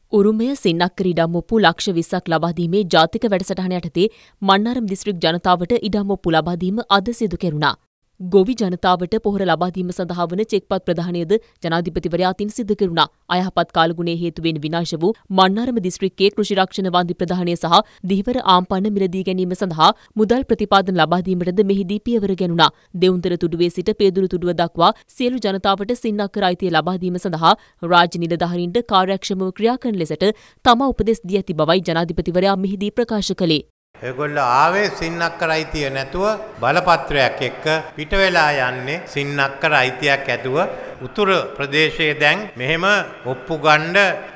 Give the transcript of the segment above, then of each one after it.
උරුමය සින්නක්කර ඉඩම්ඔප්පු ලක්ෂ 20ක් ලබා දීමේ ජාතික වැඩසටහන යටතේ මන්නාරම් දිස්ත්‍රික් ජනතාවට ඉඩම්ඔප්පු ලබා දීම අද සිදු කෙරුණා. ගොවි ජනතාවට පොහොර ලබා දීම සඳහා වන චෙක්පත් ප්‍රදානයද ජනාධිපතිවරයා අතින් සිදු කෙරුණා. අයහපත් කාලගුණයේ හේතුවෙන් විනාශ වූ මන්නාරම දිස්ත්‍රික්කයේ කෘෂි රක්ෂණ වන්දි ප්‍රදානය සහ දිහිවර ආම්පන්න මිලදී ගැනීම සඳහා මුදල් ප්‍රතිපාදන ලබා දීමටද මෙහිදී පියවර ගැනුණා. දෙවුන්තර තුඩුවේ සිට පේදුරු තුඩුව දක්වා සියලු ජනතාවට සින්නක්කර අයිතිය ලබා දීම සඳහා රාජ්‍ය නිලධාරීන්ට කාර්යක්ෂමව ක්‍රියා කරන ලෙසට තමා උපදෙස් දී ඇති බවයි ජනාධිපතිවරයා මෙහිදී ප්‍රකාශ කළේ. ඒගොල්ලෝ ආවේ සින්නක්කර අයිතිය නැතුව බලපත්‍රයක් එක්ක පිට වෙලා යන්නේ සින්නක්කර අයිතියක් ඇතුව උතුරු ප්‍රදේශයේ දැන් මෙහෙම ඔප්පු ගන්න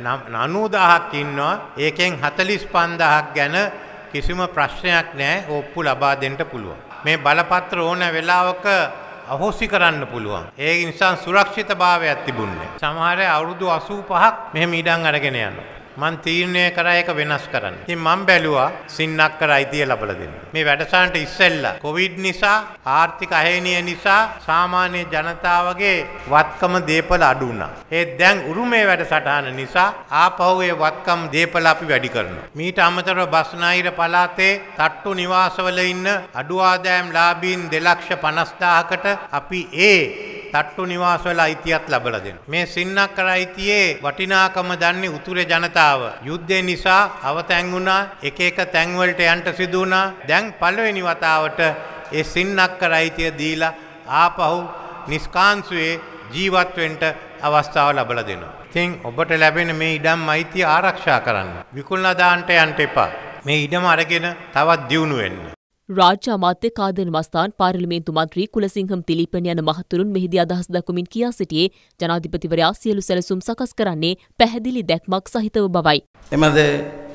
90000ක් ඉන්නවා. ඒකෙන් 45000ක් ගැන කිසිම ප්‍රශ්නයක් නැහැ. ඔප්පු ලබා දෙන්න පුළුවන්. මේ බලපත්‍ර ඕන වෙලාවක අහෝසි කරන්න පුළුවන්. ඒ නිසා සුරක්ෂිතභාවයක් තිබුණේ. සමහර අවුරුදු 85ක් මෙහෙම ඉඩම් අරගෙන යනවා. මන් තීරණය කරා ඒක වෙනස් කරන්න. ඉතින් මම බැලුවා සින්නක්කර අයිතිය ලබලා දෙන්න. මේ වැඩසටහනට ඉස්සෙල්ලා කොවිඩ් නිසා ආර්ථික අහේනිය නිසා සාමාන්‍ය ජනතාවගේ වත්කම දීපල අඩු වුණා. ඒ දැන් උරුමේ වැඩසටහන නිසා ආපහු ඒ වත්කම් දීපල අපි වැඩි කරනවා. මීට අමතරව බස්නාහිර පළාතේ තට්ටු නිවාසවල ඉන්න අඩු ආදායම් ලාභීන් 2,50,000කට අපි තට්ටු නිවාසවල අයිතියක් ලබලා දෙනවා. මේ සින්නක්කර අයිතියේ වටිනාකම දන්නේ උතුරේ ජනතාව. යුද්ධය නිසා අවතැන් වුණා, එක එක තැන් වලට යන්න සිදු වුණා. දැන් පළවෙනි වතාවට ඒ සින්නක්කර අයිතිය දීලා ආපහු නිස්කාන්සුවේ ජීවත් වෙන්න අවස්ථාව ලබලා දෙනවා. ඉතින් ඔබට ලැබෙන මේ ඉඩම් අයිතිය ආරක්ෂා කරන්න. විකුණලා දාන්න යන්න එපා. මේ ඉඩම අරගෙන තවත් දියුණු වෙන්න. රාජ්‍ය අමාත්‍ය කාදර් මස්තාන් පාර්ලිමේන්තු මන්ත්‍රී කුලසිංහම් තිලීපන් යන මහතුරුන් මෙහිදී අදහස් දක්වමින් කියා සිටියේ ජනාධිපතිවරයා සියලු සැලසුම් සකස් කරන්නේ පැහැදිලි දැක්මක් සහිතව බවයි. එමද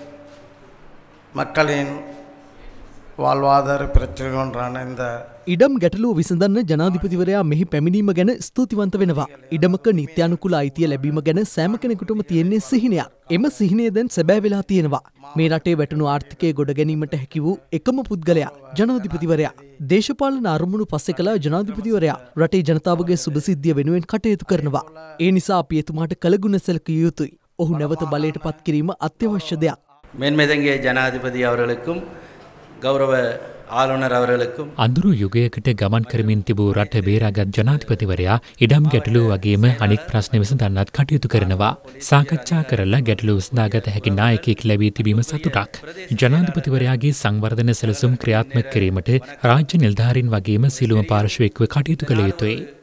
மக்களின் வாழ்வாதார பிரச்சனைகள் ஒன்றான இந்த ඉඩම් ගැටලුව විසඳන්න ජනාධිපතිවරයා මෙහි පැමිණීම ගැන ස්තුතිවන්ත වෙනවා. ඉඩමක නිත්‍යානුකූල අයිතිය ලැබීම ගැන සෑම කෙනෙකුටම තියෙන්නේ සිහිනයක්. එම සිහිනය දැන් සැබෑ වෙලා තියෙනවා. මේ රටේ වැටුණු ආර්ථිකය ගොඩ ගැනීමට හැකි වූ එකම පුද්ගලයා ජනාධිපතිවරයා. දේශපාලන අරමුණු පස්සේ කළ ජනාධිපතිවරයා රටේ ජනතාවගේ සුබසිද්ධිය වෙනුවෙන් කටයුතු කරනවා. ඒ නිසා අපි එතුමාට කළගුණ සැලකිය යුතුයි. ඔහු නැවත බලයට පත් කිරීම අත්‍යවශ්‍ය දෙයක්. මෙන්මෙදගේ ජනාධිපති අවர்களுக்கும் ගෞරව ආලෝනර් අවர்களுக்கும் අඳුරු යුගයකට ගමන් කරමින් තිබූ රට බේරාගත් ජනාධිපතිවරයා ඉඩම් ගැටලුව වගේම අනෙක් ප්‍රශ්න විසඳන්නත් කටයුතු කරනවා. සාකච්ඡා කරලා ගැටලුව විසඳාගත හැකි නායකයෙක් ලැබී තිබීම සතුටක්. ජනාධිපතිවරයාගේ සංවර්ධන සැලසුම් ක්‍රියාත්මක කිරීමට රාජ්‍ය නිලධාරීන් වගේම සියලුම පාර්ශ්ව එක්ව කටයුතු කළ යුතුයි.